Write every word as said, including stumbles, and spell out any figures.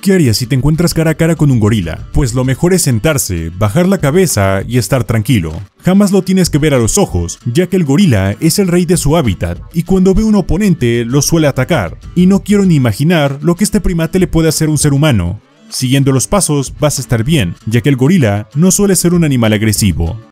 ¿Qué harías si te encuentras cara a cara con un gorila? Pues lo mejor es sentarse, bajar la cabeza y estar tranquilo. Jamás lo tienes que ver a los ojos, ya que el gorila es el rey de su hábitat y cuando ve a un oponente lo suele atacar. Y no quiero ni imaginar lo que este primate le puede hacer a un ser humano. Siguiendo los pasos vas a estar bien, ya que el gorila no suele ser un animal agresivo.